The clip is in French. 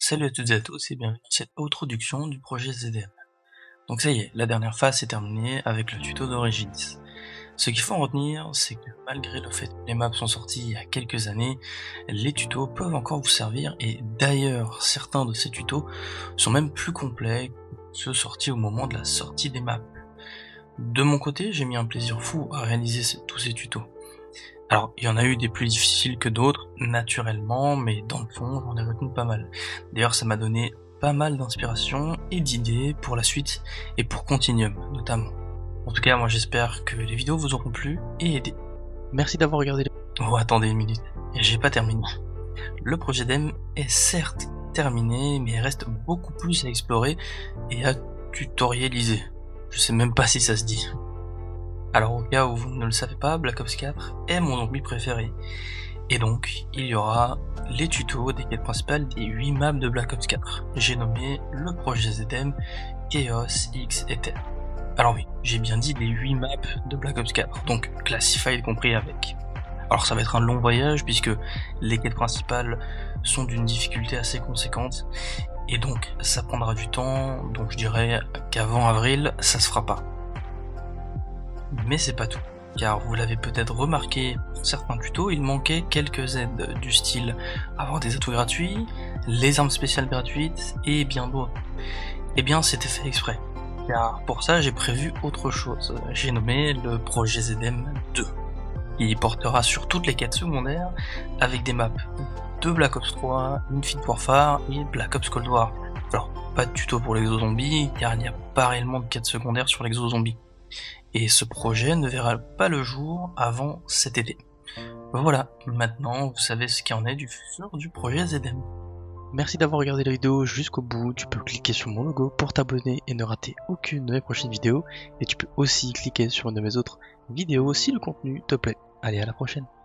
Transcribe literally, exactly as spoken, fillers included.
Salut à toutes et à tous et bienvenue dans cette introduction du projet Z D M. Donc ça y est, la dernière phase est terminée avec le tuto d'Origins. Ce qu'il faut en retenir, c'est que malgré le fait que les maps sont sorties il y a quelques années, les tutos peuvent encore vous servir et d'ailleurs certains de ces tutos sont même plus complets que ceux sortis au moment de la sortie des maps. De mon côté, j'ai mis un plaisir fou à réaliser ces, tous ces tutos. Alors, il y en a eu des plus difficiles que d'autres, naturellement, mais dans le fond, j'en ai retenu pas mal. D'ailleurs, ça m'a donné pas mal d'inspiration et d'idées pour la suite, et pour Continuum, notamment. En tout cas, moi j'espère que les vidéos vous auront plu et aidé. Merci d'avoir regardé les... Oh, attendez une minute, j'ai pas terminé. Le projet D E M est certes terminé, mais il reste beaucoup plus à explorer et à tutorialiser. Je sais même pas si ça se dit. Alors au cas où vous ne le savez pas, Black Ops quatre est mon zombie préféré. Et donc, il y aura les tutos des quêtes principales des huit maps de Black Ops quatre. J'ai nommé le projet Z D M, Chaos, X et Terre. Alors oui, j'ai bien dit les huit maps de Black Ops quatre, donc Classified compris avec. Alors ça va être un long voyage puisque les quêtes principales sont d'une difficulté assez conséquente. Et donc ça prendra du temps, donc je dirais qu'avant avril, ça se fera pas. Mais c'est pas tout, car vous l'avez peut-être remarqué, pour certains tutos, il manquait quelques aides du style avoir des atouts gratuits, les armes spéciales gratuites et bien d'autres. Et bien c'était fait exprès, car pour ça j'ai prévu autre chose. J'ai nommé le projet Z D M deux, qui portera sur toutes les quêtes secondaires avec des maps de Black Ops trois, Infinite Warfare et Black Ops Cold War. Alors pas de tuto pour l'exo-zombie, car il n'y a pas réellement de quêtes secondaires sur l'exo-zombie. Et ce projet ne verra pas le jour avant cet été. Voilà, maintenant vous savez ce qu'il en est du futur du projet Z D M. Merci d'avoir regardé la vidéo jusqu'au bout, tu peux cliquer sur mon logo pour t'abonner et ne rater aucune de mes prochaines vidéos, et tu peux aussi cliquer sur une de mes autres vidéos si le contenu te plaît. Allez, à la prochaine.